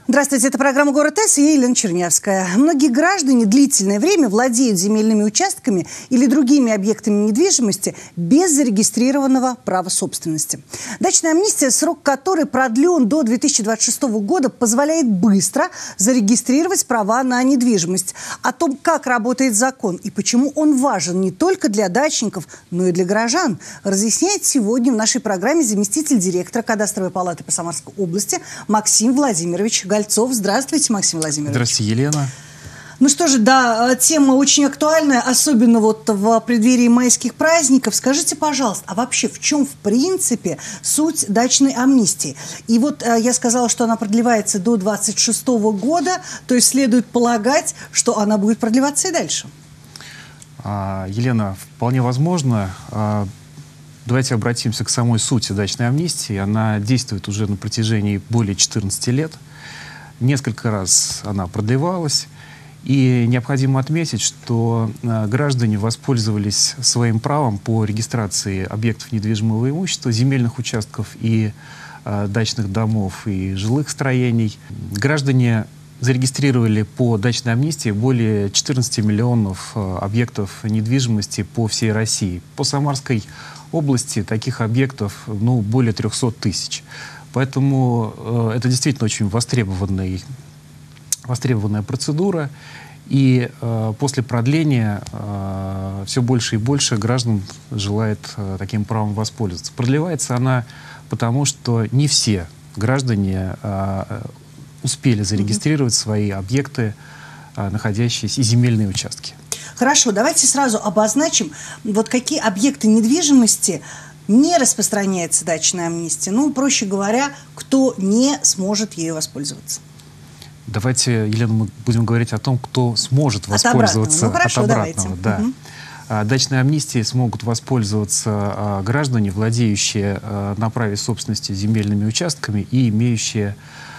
Здравствуйте, это программа «Город С», и я Елена Чернявская. Многие граждане длительное время владеют земельными участками или другими объектами недвижимости без зарегистрированного права собственности. Дачная амнистия, срок которой продлен до 2026 года, позволяет быстро зарегистрировать права на недвижимость. О том, как работает закон и почему он важен не только для дачников, но и для горожан, разъясняет сегодня в нашей программе заместитель директора Кадастровой палаты по Самарской области Максим Владимирович Гальцов. Здравствуйте, Максим Владимирович. Здравствуйте, Елена. Ну что же, да, тема очень актуальная, особенно вот в преддверии майских праздников. Скажите, пожалуйста, а вообще в чем, в принципе, суть дачной амнистии? И вот я сказала, что она продлевается до 2026 года, то есть следует полагать, что она будет продлеваться и дальше. Елена, вполне возможно. Давайте обратимся к самой сути дачной амнистии. Она действует уже на протяжении более 14 лет. Несколько раз она продлевалась. И необходимо отметить, что граждане воспользовались своим правом по регистрации объектов недвижимого имущества, земельных участков и дачных домов и жилых строений. Граждане зарегистрировали по дачной амнистии более 14 миллионов объектов недвижимости по всей России. По Самарской области таких объектов более 300 тысяч. Поэтому это действительно очень востребованная процедура. И после продления все больше и больше граждан желает таким правом воспользоваться. Продлевается она потому, что не все граждане успели зарегистрировать свои объекты, находящиеся и земельные участки. Хорошо, давайте сразу обозначим, вот какие объекты недвижимости не распространяется дачная амнистия. Ну, проще говоря, кто не сможет ею воспользоваться. Давайте, Елена, мы будем говорить о том, кто сможет воспользоваться от обратного. Да. Дачной амнистией смогут воспользоваться граждане, владеющие на праве собственности земельными участками и имеющие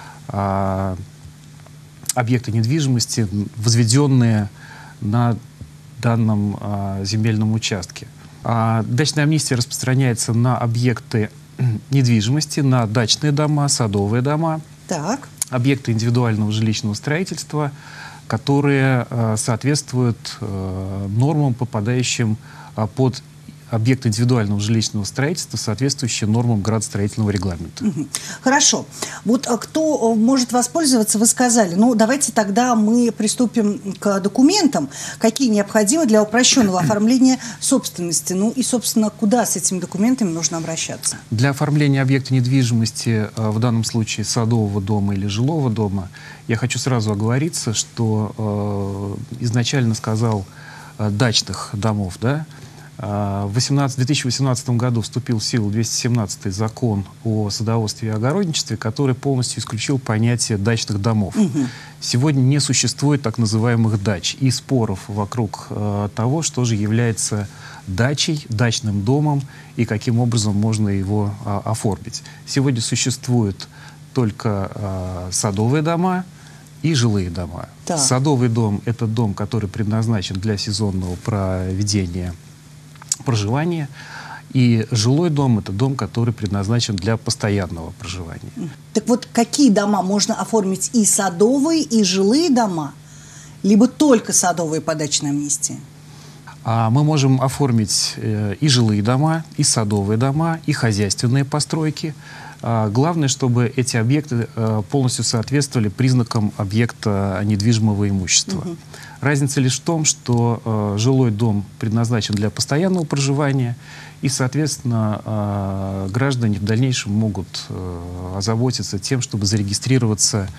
объекты недвижимости, возведенные на данном земельном участке. Дачная амнистия распространяется на объекты недвижимости, на дачные дома, садовые дома, объекты индивидуального жилищного строительства, которые соответствуют нормам, попадающим под объекты индивидуального жилищного строительства, соответствующие нормам градостроительного регламента. Хорошо. Вот кто может воспользоваться, вы сказали. Ну, давайте тогда мы приступим к документам, какие необходимы для упрощенного оформления собственности. Ну и, собственно, куда с этими документами нужно обращаться? Для оформления объекта недвижимости, в данном случае садового дома или жилого дома, я хочу сразу оговориться, что изначально сказал дачных домов, да? В 2018 году вступил в силу 217-й закон о садоводстве и огородничестве, который полностью исключил понятие дачных домов. Сегодня не существует так называемых дач и споров вокруг того, что же является дачей, дачным домом и каким образом можно его оформить. Сегодня существуют только садовые дома и жилые дома. Садовый дом — это дом, который предназначен для сезонного проведения проживания, и жилой дом — это дом, который предназначен для постоянного проживания. Так вот, какие дома можно оформить? И садовые, и жилые дома? Либо только садовые по дачной амнистии? Мы можем оформить и жилые дома, и садовые дома, и хозяйственные постройки. Главное, чтобы эти объекты полностью соответствовали признакам объекта недвижимого имущества. Разница лишь в том, что жилой дом предназначен для постоянного проживания, и, соответственно, граждане в дальнейшем могут озаботиться тем, чтобы зарегистрироваться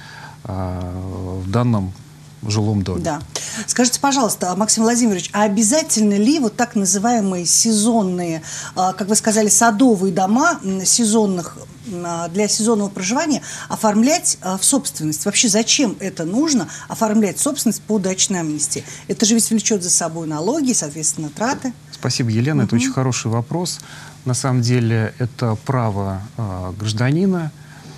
в данном жилом доме. Да. Скажите, пожалуйста, Максим Владимирович, а обязательно ли вот так называемые сезонные, как вы сказали, садовые дома сезонных, для сезонного проживания оформлять в собственность? Вообще зачем это нужно, оформлять собственность по дачной амнистии? Это же ведь влечет за собой налоги, соответственно, траты. Спасибо, Елена. Это очень хороший вопрос. На самом деле это право гражданина.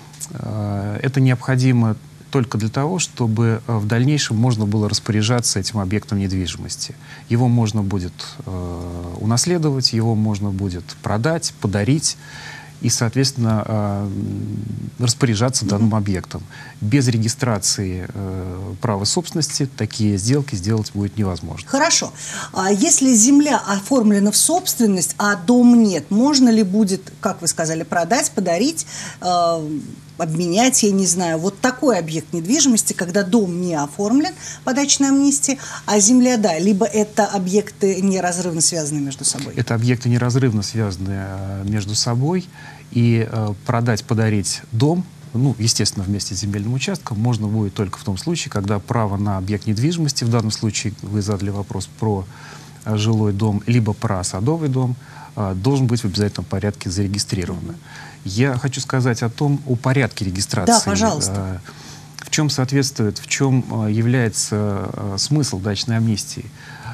Это необходимо только для того, чтобы в дальнейшем можно было распоряжаться этим объектом недвижимости. Его можно будет унаследовать, его можно будет продать, подарить. и, соответственно, распоряжаться данным объектом. Без регистрации права собственности такие сделки сделать будет невозможно. Хорошо. А если земля оформлена в собственность, а дом нет, можно ли будет, как вы сказали, продать, подарить, обменять, я не знаю, вот такой объект недвижимости, когда дом не оформлен по дачной амнистии, а земля, да, либо это объекты неразрывно связаны между собой? Это объекты неразрывно связаны между собой, и продать, подарить дом, ну, естественно, вместе с земельным участком, можно будет только в том случае, когда право на объект недвижимости, в данном случае вы задали вопрос про жилой дом, либо про садовый дом, должен быть в обязательном порядке зарегистрировано. Я хочу сказать о порядке регистрации. Да, пожалуйста. В чем соответствует, в чем является смысл дачной амнистии.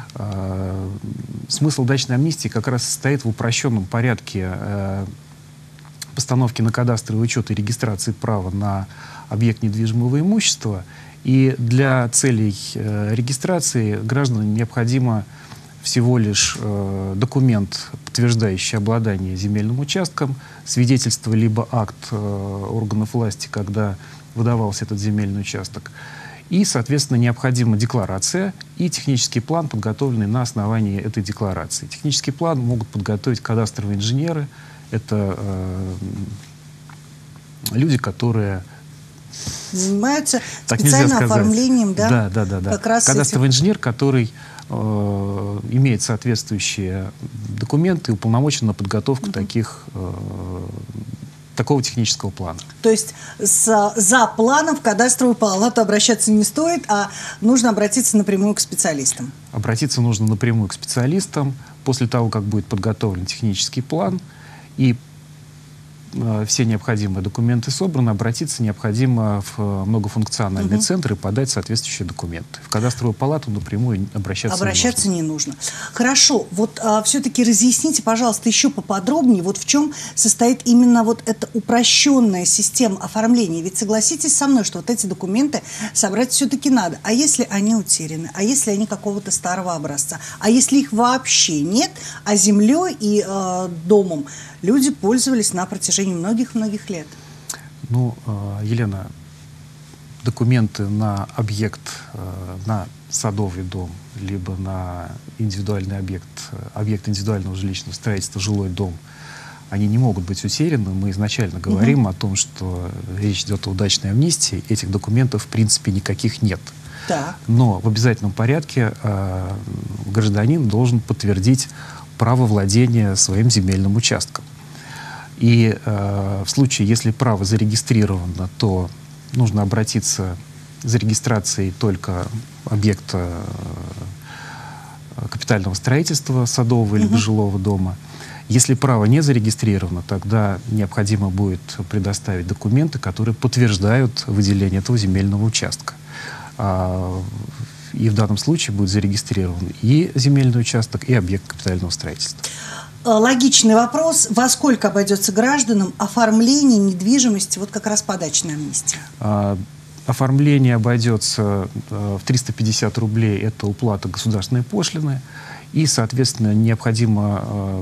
Смысл дачной амнистии как раз состоит в упрощенном порядке постановки на кадастровый учет и регистрации права на объект недвижимого имущества. И для целей регистрации гражданам необходимо всего лишь документ, подтверждающий обладание земельным участком, свидетельство либо акт органов власти, когда выдавался этот земельный участок. И, соответственно, необходима декларация и технический план, подготовленный на основании этой декларации. Технический план могут подготовить кадастровые инженеры. Это люди, которые занимаются специальным оформлением, да? Да. Как раз кадастровый инженер, который имеет соответствующие документы и уполномочен на подготовку такого технического плана. То есть за планом в кадастровую палату обращаться не стоит, а нужно обратиться напрямую к специалистам? Обратиться нужно напрямую к специалистам. После того, как будет подготовлен технический план и все необходимые документы собраны, обратиться необходимо в многофункциональный центр и подать соответствующие документы. В кадастровую палату напрямую обращаться не нужно. Хорошо. Вот все-таки разъясните, пожалуйста, еще поподробнее, вот в чем состоит именно вот эта упрощенная система оформления. Ведь согласитесь со мной, что вот эти документы собрать все-таки надо. А если они утеряны? А если они какого-то старого образца? А если их вообще нет, а землей и домом люди пользовались на протяжении многих-многих лет? Ну, Елена, документы на объект, на садовый дом, либо на индивидуальный объект индивидуального жилищного строительства, жилой дом, они не могут быть утеряны. Мы изначально говорим о том, что речь идет о дачной амнистии. Этих документов, в принципе, никаких нет. Так. Но в обязательном порядке гражданин должен подтвердить право владения своим земельным участком. И в случае, если право зарегистрировано, то нужно обратиться за регистрацией только объекта капитального строительства, садового или жилого дома. Если право не зарегистрировано, тогда необходимо будет предоставить документы, которые подтверждают выделение этого земельного участка. И в данном случае будет зарегистрирован и земельный участок, и объект капитального строительства. Логичный вопрос. Во сколько обойдется гражданам оформление недвижимости вот как раз по дачной амнистии? Оформление обойдется в 350 рублей. Это уплата государственной пошлины. И, соответственно, необходимо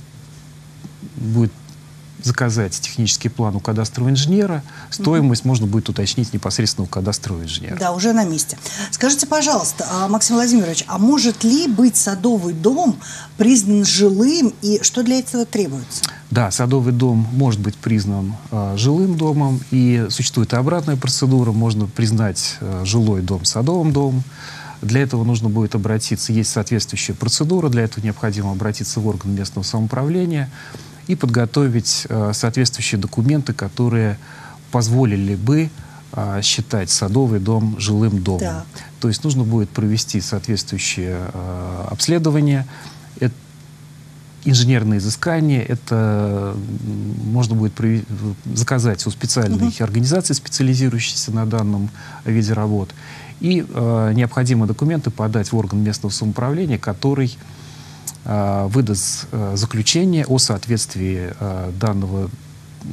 будет заказать технический план у кадастрового инженера. Стоимость можно будет уточнить непосредственно у кадастрового инженера. Да, уже на месте. Скажите, пожалуйста, Максим Владимирович, а может ли быть садовый дом признан жилым, и что для этого требуется? Да, садовый дом может быть признан жилым домом, и существует и обратная процедура. Можно признать жилой дом садовым домом. Для этого нужно будет обратиться, есть соответствующая процедура, для этого необходимо обратиться в орган местного самоуправления и подготовить соответствующие документы, которые позволили бы считать садовый дом жилым домом. Да. То есть нужно будет провести соответствующее обследование, инженерные изыскания, это можно будет заказать у специальных организаций, специализирующихся на данном виде работ. И необходимые документы подать в орган местного самоуправления, который выдаст заключение о соответствии данного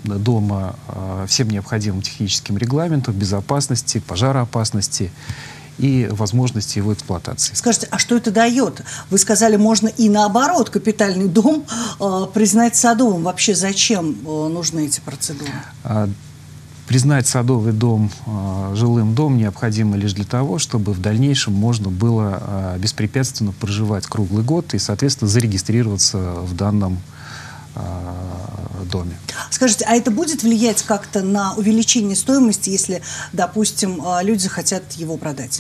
дома всем необходимым техническим регламентам, безопасности, пожароопасности. и возможности его эксплуатации. Скажите, а что это дает? Вы сказали, можно и наоборот капитальный дом признать садовым. Вообще зачем нужны эти процедуры? Признать садовый дом жилым домом необходимо лишь для того, чтобы в дальнейшем можно было беспрепятственно проживать круглый год и, соответственно, зарегистрироваться в данном доме. Скажите, а это будет влиять как-то на увеличение стоимости, если, допустим, люди захотят его продать?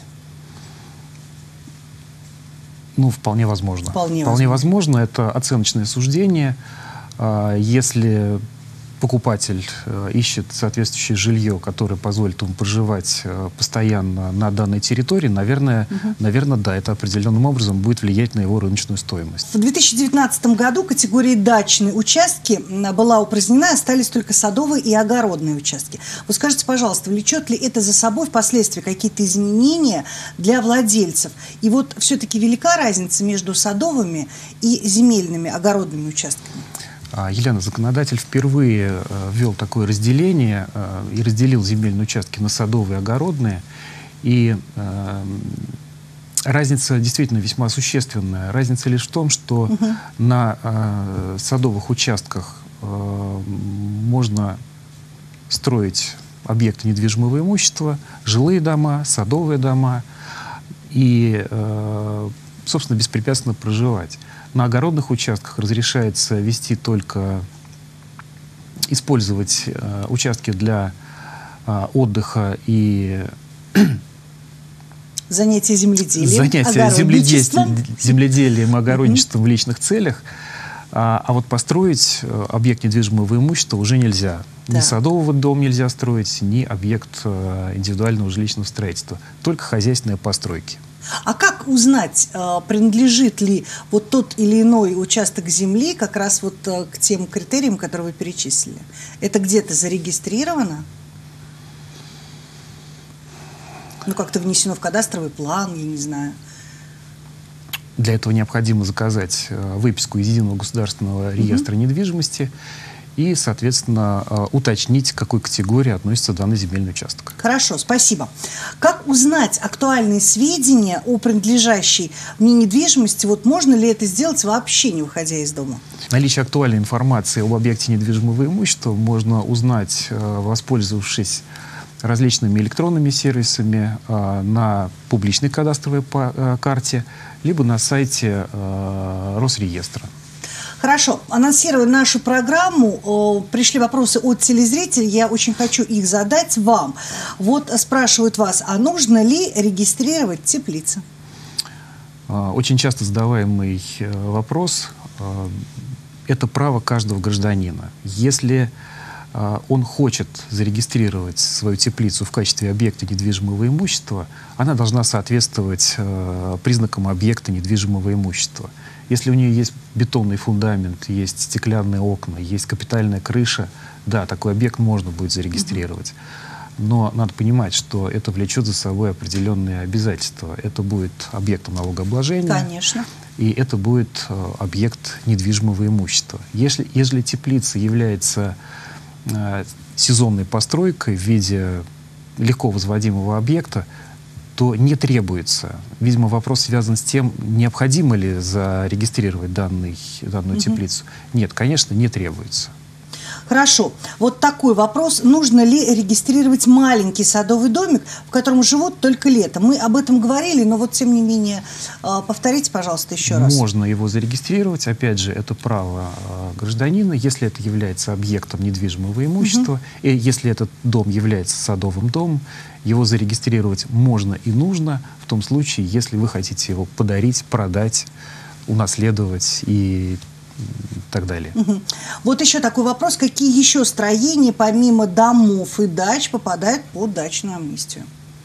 Ну, вполне возможно. Вполне возможно. Это оценочное суждение. Если покупатель ищет соответствующее жилье, которое позволит ему проживать постоянно на данной территории, наверное, да, это определенным образом будет влиять на его рыночную стоимость. В 2019 году категории дачные участки была упразднена, остались только садовые и огородные участки. Вот скажите, пожалуйста, влечет ли это за собой впоследствии какие-то изменения для владельцев? И вот все-таки велика разница между садовыми и земельными огородными участками? Елена, законодатель впервые ввел такое разделение и разделил земельные участки на садовые и огородные. И разница действительно весьма существенная. Разница лишь в том, что на садовых участках можно строить объекты недвижимого имущества, жилые дома, садовые дома и, собственно, беспрепятственно проживать. На огородных участках разрешается вести только использовать участки для отдыха и занятия земледелием, земледелием и огородничеством в личных целях. А вот построить объект недвижимого имущества уже нельзя. Да. Ни садового дома нельзя строить, ни объект индивидуального жилищного строительства. Только хозяйственные постройки. А как узнать, принадлежит ли вот тот или иной участок земли как раз вот к тем критериям, которые вы перечислили? Это где-то зарегистрировано? Ну, как-то внесено в кадастровый план, я не знаю. Для этого необходимо заказать выписку из Единого государственного реестра недвижимости и, соответственно, уточнить, к какой категории относится данный земельный участок. Хорошо, спасибо. Как узнать актуальные сведения о принадлежащей мне недвижимости? Вот можно ли это сделать вообще, не выходя из дома? Наличие актуальной информации об объекте недвижимого имущества можно узнать, воспользовавшись различными электронными сервисами на публичной кадастровой карте, либо на сайте Росреестра. Хорошо. Анонсируя нашу программу, пришли вопросы от телезрителей. Я очень хочу их задать вам. Вот спрашивают вас, а нужно ли регистрировать теплицы? Очень часто задаваемый вопрос. Это право каждого гражданина. Если он хочет зарегистрировать свою теплицу в качестве объекта недвижимого имущества, она должна соответствовать признакам объекта недвижимого имущества. Если у нее есть бетонный фундамент, есть стеклянные окна, есть капитальная крыша, да, такой объект можно будет зарегистрировать. Но надо понимать, что это влечет за собой определенные обязательства. Это будет объектом налогообложения. Конечно. И это будет объект недвижимого имущества. Если теплица является сезонной постройкой в виде легко возводимого объекта, то не требуется. Видимо, вопрос связан с тем, необходимо ли зарегистрировать данную теплицу. Нет, конечно, не требуется. Хорошо. Вот такой вопрос. Нужно ли регистрировать маленький садовый домик, в котором живут только летом? Мы об этом говорили, но вот тем не менее, повторите, пожалуйста, еще раз. Можно его зарегистрировать. Опять же, это право гражданина, если это является объектом недвижимого имущества, и если этот дом является садовым домом, его зарегистрировать можно и нужно в том случае, если вы хотите его подарить, продать, унаследовать и так далее. Вот еще такой вопрос. Какие еще строения, помимо домов и дач, попадают под дачную амнистию?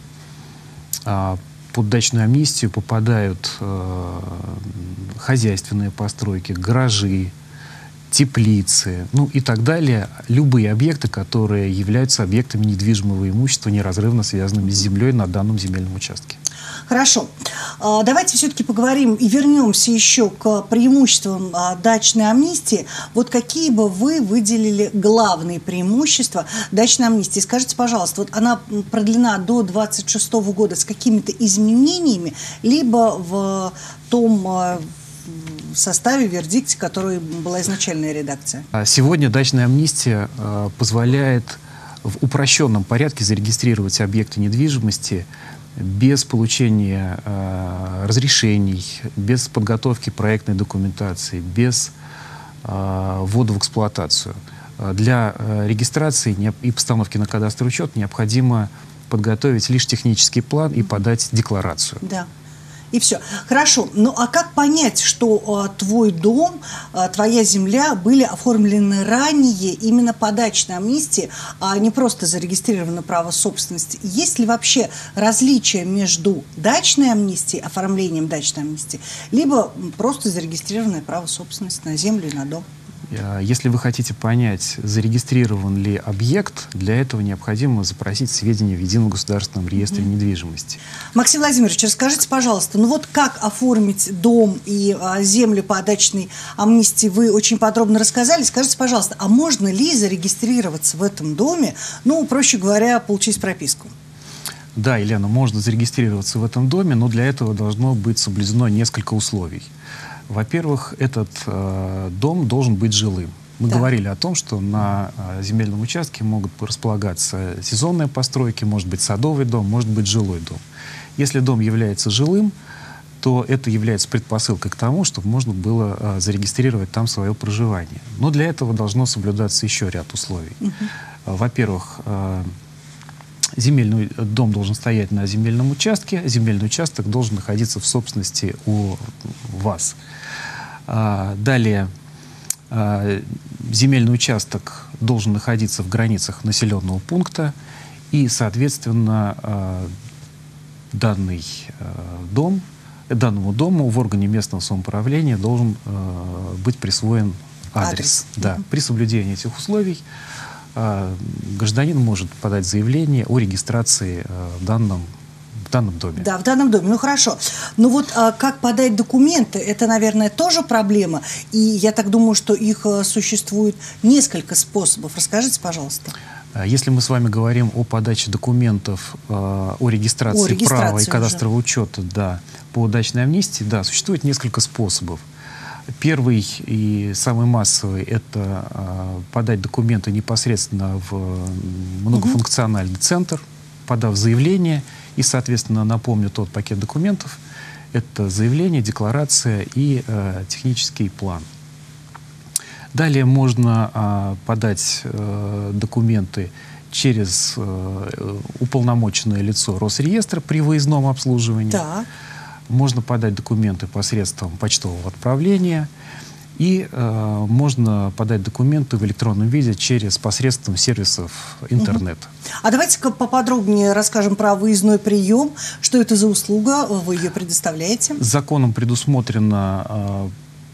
Под дачную амнистию попадают хозяйственные постройки, гаражи, теплицы, ну и так далее. Любые объекты, которые являются объектами недвижимого имущества, неразрывно связанными с землей на данном земельном участке. Хорошо. Давайте все-таки поговорим и вернемся еще к преимуществам дачной амнистии. Вот какие бы вы выделили главные преимущества дачной амнистии? Скажите, пожалуйста, вот она продлена до 2026 года с какими-то изменениями, либо в том составе, вердикте, который была изначальная редакция? Сегодня дачная амнистия позволяет в упрощенном порядке зарегистрировать объекты недвижимости без получения разрешений, без подготовки проектной документации, без ввода в эксплуатацию. Для регистрации и постановки на кадастровый учет необходимо подготовить лишь технический план и подать декларацию. Да. И все. Хорошо. Ну, а как понять, что твой дом, твоя земля были оформлены ранее именно по дачной амнистии, а не просто зарегистрировано право собственности? Есть ли вообще различие между дачной амнистией, оформлением дачной амнистии, либо просто зарегистрированное право собственности на землю и на дом? Если вы хотите понять, зарегистрирован ли объект, для этого необходимо запросить сведения в Едином государственном реестре недвижимости. Максим Владимирович, расскажите, пожалуйста, ну вот как оформить дом и землю по дачной амнистии вы очень подробно рассказали. Скажите, пожалуйста, а можно ли зарегистрироваться в этом доме, ну, проще говоря, получить прописку? Да, Елена, можно зарегистрироваться в этом доме, но для этого должно быть соблюдено несколько условий. Во-первых, этот дом должен быть жилым. Мы говорили о том, что на земельном участке могут располагаться сезонные постройки, может быть садовый дом, может быть жилой дом. Если дом является жилым, то это является предпосылкой к тому, чтобы можно было зарегистрировать там свое проживание. Но для этого должно соблюдаться еще ряд условий. Во-первых, земельный дом должен стоять на земельном участке, земельный участок должен находиться в собственности у вас. Далее, земельный участок должен находиться в границах населенного пункта, и, соответственно, данному дому в органе местного самоуправления должен быть присвоен адрес. Да. При соблюдении этих условий гражданин может подать заявление о регистрации в данном доме. Да, в данном доме. Ну, хорошо. Ну, вот как подать документы, это, наверное, тоже проблема. И я так думаю, что их существует несколько способов. Расскажите, пожалуйста. Если мы с вами говорим о подаче документов о регистрации права и кадастрового учета, да, по дачной амнистии, да, существует несколько способов. Первый и самый массовый — это подать документы непосредственно в многофункциональный центр, подав заявление, и, соответственно, напомню тот пакет документов. Это заявление, декларация и технический план. Далее можно подать документы через уполномоченное лицо Росреестра при выездном обслуживании. Да. Можно подать документы посредством почтового отправления. И можно подать документы в электронном виде через посредством сервисов интернет. А давайте-ка поподробнее расскажем про выездной прием. Что это за услуга? Вы ее предоставляете? Законом предусмотрена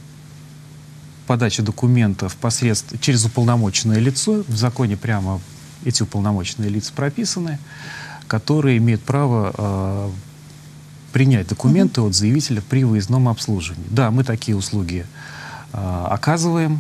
подача документов через уполномоченное лицо. В законе прямо эти уполномоченные лица прописаны, которые имеют право принять документы от заявителя при выездном обслуживании. Да, мы такие услуги оказываем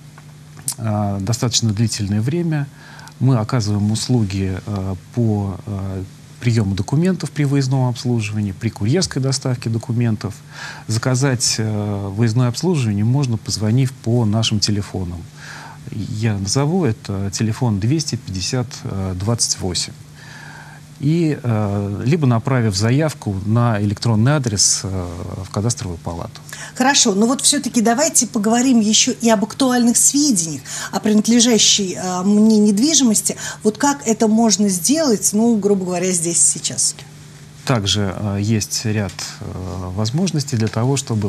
достаточно длительное время. Мы оказываем услуги по приему документов при выездном обслуживании, при курьерской доставке документов. Заказать выездное обслуживание можно, позвонив по нашим телефонам. Я назову, это телефон 250 28. И либо направив заявку на электронный адрес в кадастровую палату. Хорошо, но вот все-таки давайте поговорим еще и об актуальных сведениях о принадлежащей мне недвижимости. Вот как это можно сделать, ну, грубо говоря, здесь и сейчас? Также есть ряд возможностей для того, чтобы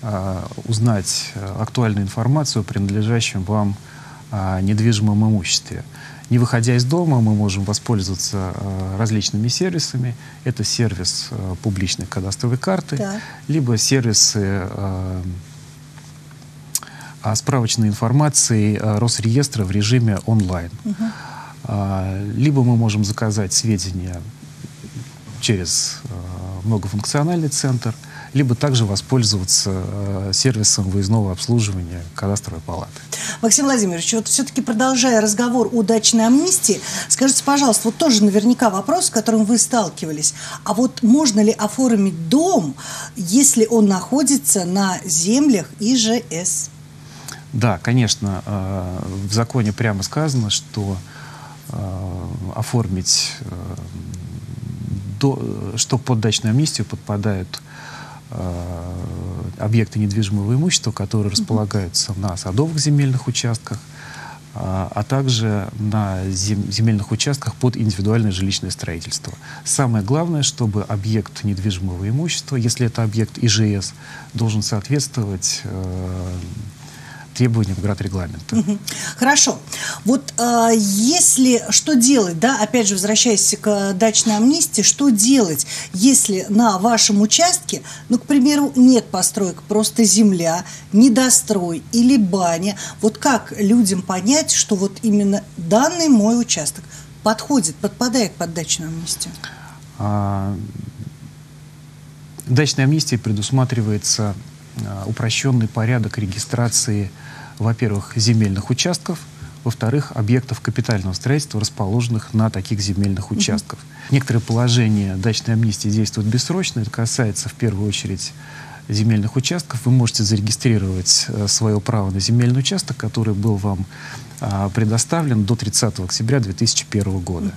узнать актуальную информацию о принадлежащем вам недвижимом имуществе. Не выходя из дома, мы можем воспользоваться различными сервисами. Это сервис публичной кадастровой карты, либо сервисы а справочной информацией Росреестра в режиме онлайн. Либо мы можем заказать сведения через многофункциональный центр, либо также воспользоваться сервисом выездного обслуживания кадастровой палаты. Максим Владимирович, вот все-таки продолжая разговор о дачной амнистии, скажите, пожалуйста, вот тоже наверняка вопрос, с которым вы сталкивались. А вот можно ли оформить дом, если он находится на землях ИЖС? Да, конечно. В законе прямо сказано, что оформить, что под дачную амнистию подпадают объекты недвижимого имущества, которые располагаются на садовых земельных участках, а также на земельных участках под индивидуальное жилищное строительство. Самое главное, чтобы объект недвижимого имущества, если это объект ИЖС, должен соответствовать требованиям градрегламента. Хорошо. Вот если что делать, да, опять же, возвращаясь к дачной амнистии, что делать, если на вашем участке, ну, к примеру, нет построек, просто земля, недострой или баня, вот как людям понять, что вот именно данный мой участок подпадает под дачную амнистию? Дачной амнистией предусматривается упрощенный порядок регистрации, во-первых, земельных участков, во-вторых, объектов капитального строительства, расположенных на таких земельных участках. Некоторые положения дачной амнистии действуют бессрочно. Это касается в первую очередь земельных участков. Вы можете зарегистрировать свое право на земельный участок, который был вам предоставлен до 30 октября 2001 года.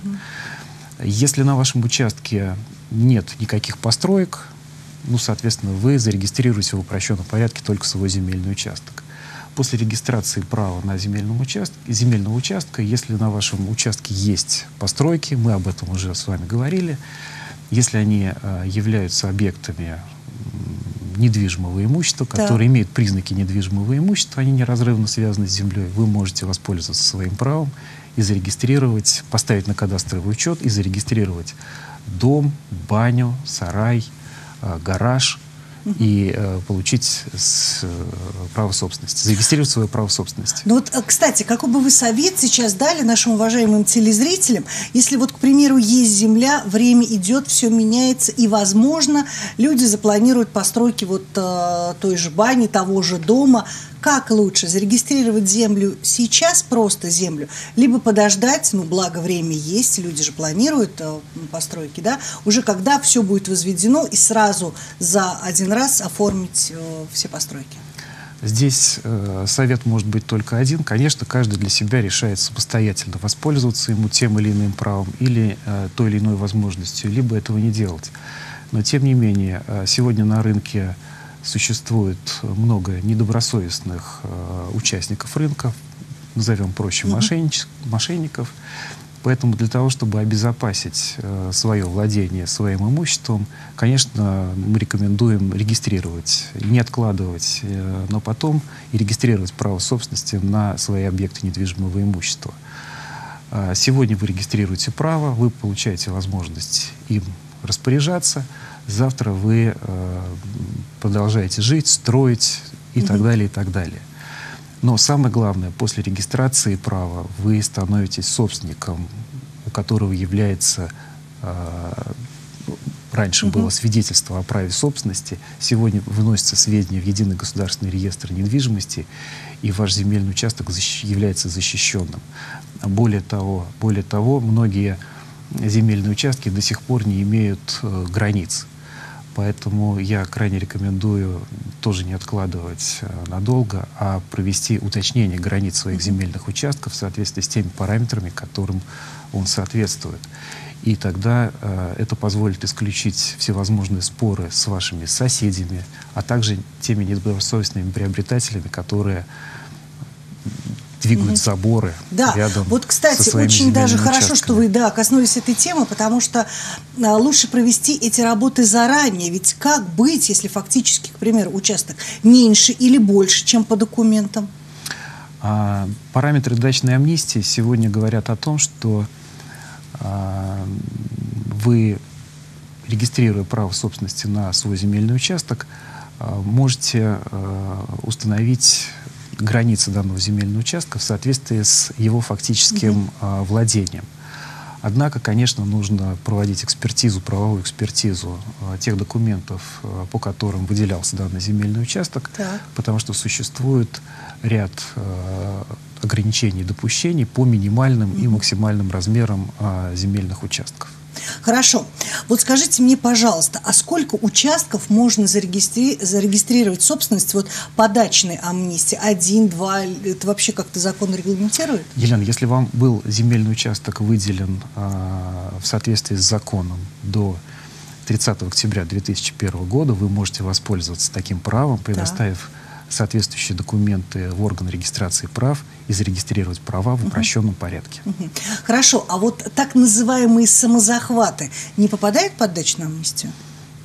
Если на вашем участке нет никаких построек, ну, соответственно, вы зарегистрируете в упрощенном порядке только свой земельный участок. После регистрации права на земельного участка, если на вашем участке есть постройки, мы об этом уже с вами говорили, если они являются объектами недвижимого имущества, которые имеют признаки недвижимого имущества, они неразрывно связаны с землей, вы можете воспользоваться своим правом и зарегистрировать, поставить на кадастровый учет и зарегистрировать дом, баню, сарай, гараж и получить право собственности, зарегистрировать свое право собственности. Ну вот, кстати, какой бы вы совет сейчас дали нашим уважаемым телезрителям, если вот, к примеру, есть земля, время идет, все меняется, и, возможно, люди запланируют постройки вот той же бани, того же дома. Как лучше, зарегистрировать землю сейчас, просто землю, либо подождать, ну, благо время есть, люди же планируют постройки, да, уже когда все будет возведено, и сразу за один раз оформить все постройки? Здесь совет может быть только один. Конечно, каждый для себя решает самостоятельно воспользоваться ему тем или иным правом или той или иной возможностью, либо этого не делать. Но, тем не менее, сегодня на рынке существует много недобросовестных участников рынка, назовем проще мошенников. Поэтому для того, чтобы обезопасить свое владение своим имуществом, конечно, мы рекомендуем регистрировать, не откладывать, но потом и регистрировать право собственности на свои объекты недвижимого имущества. Сегодня вы регистрируете право, вы получаете возможность им распоряжаться. Завтра вы продолжаете жить, строить и так далее, и так далее. Но самое главное, после регистрации права вы становитесь собственником, у которого является, раньше было свидетельство о праве собственности, сегодня выносятся сведения в Единый государственный реестр недвижимости, и ваш земельный участок является защищенным. Более того, многие земельные участки до сих пор не имеют границ. Поэтому я крайне рекомендую тоже не откладывать надолго, а провести уточнение границ своих земельных участков в соответствии с теми параметрами, которым он соответствует. И тогда это позволит исключить всевозможные споры с вашими соседями, а также теми недобросовестными приобретателями, которые двигают заборы рядом. Вот, кстати, со своими очень даже земельными хорошо, что вы коснулись этой темы, потому что лучше провести эти работы заранее. Ведь как быть, если фактически, к примеру, участок меньше или больше, чем по документам? Параметры дачной амнистии сегодня говорят о том, что вы, регистрируя право собственности на свой земельный участок, можете установить границы данного земельного участка в соответствии с его фактическим владением. Однако, конечно, нужно проводить экспертизу, правовую экспертизу тех документов, по которым выделялся данный земельный участок, потому что существует ряд ограничений и допущений по минимальным и максимальным размерам земельных участков. Хорошо. Вот скажите мне, пожалуйста, а сколько участков можно зарегистрировать в собственности вот по дачной амнистии? 1, 2? Это вообще как-то закон регламентирует? Елена, если вам был земельный участок выделен в соответствии с законом до 30 октября 2001 года, вы можете воспользоваться таким правом, предоставив соответствующие документы в орган регистрации прав и зарегистрировать права в упрощенном порядке. Хорошо, а вот так называемые самозахваты не попадают под дачную амнистию?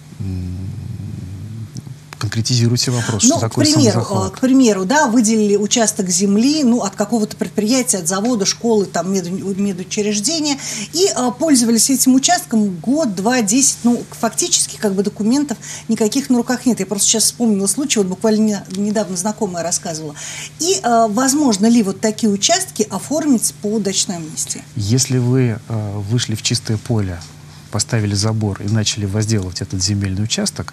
Конкретизируйте вопрос, что такое самозахват. К примеру, да, выделили участок земли, ну, от какого-то предприятия, от завода, школы, там, медучреждения, и пользовались этим участком год, 2, 10, ну, фактически, как бы, документов никаких на руках нет. Я просто сейчас вспомнила случай, вот буквально недавно знакомая рассказывала. И возможно ли вот такие участки оформить по дачной амнистии? Если вы вышли в чистое поле, поставили забор и начали возделывать этот земельный участок,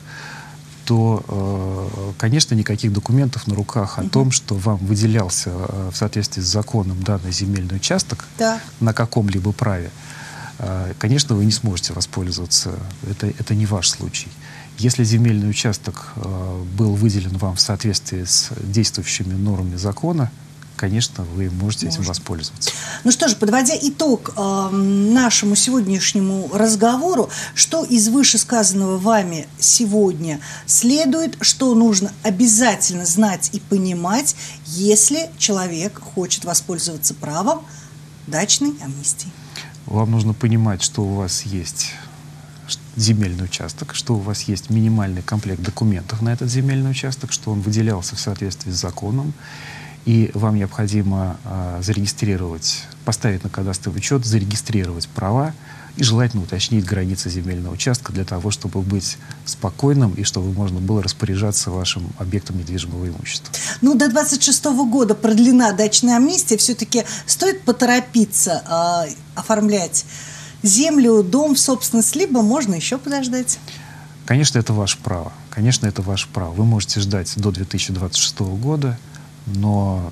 то, конечно, никаких документов на руках о том, что вам выделялся в соответствии с законом данный земельный участок на каком-либо праве, конечно, вы не сможете воспользоваться. Это не ваш случай. Если земельный участок был выделен вам в соответствии с действующими нормами закона, конечно, вы можете этим воспользоваться. Ну что же, подводя итог нашему сегодняшнему разговору, что из вышесказанного вами сегодня следует, что нужно обязательно знать и понимать, если человек хочет воспользоваться правом дачной амнистии? Вам нужно понимать, что у вас есть земельный участок, что у вас есть минимальный комплект документов на этот земельный участок, что он выделялся в соответствии с законом, и вам необходимо зарегистрировать, поставить на кадастровый учет, зарегистрировать права и желательно уточнить границы земельного участка для того, чтобы быть спокойным и чтобы можно было распоряжаться вашим объектом недвижимого имущества. Ну, до 26-го года продлена дачная амнистия. Все-таки стоит поторопиться оформлять землю, дом в собственность, либо можно еще подождать? Конечно, это ваше право. Конечно, это ваше право. Вы можете ждать до 2026 года, но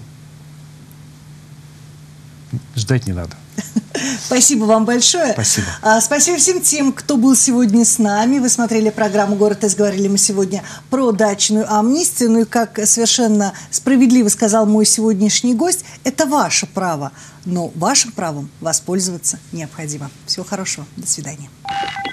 ждать не надо. Спасибо вам большое. Спасибо. Спасибо всем тем, кто был сегодня с нами. Вы смотрели программу «Город С». Говорили мы сегодня про дачную амнистию. Ну и, как совершенно справедливо сказал мой сегодняшний гость, это ваше право. Но вашим правом воспользоваться необходимо. Всего хорошего. До свидания.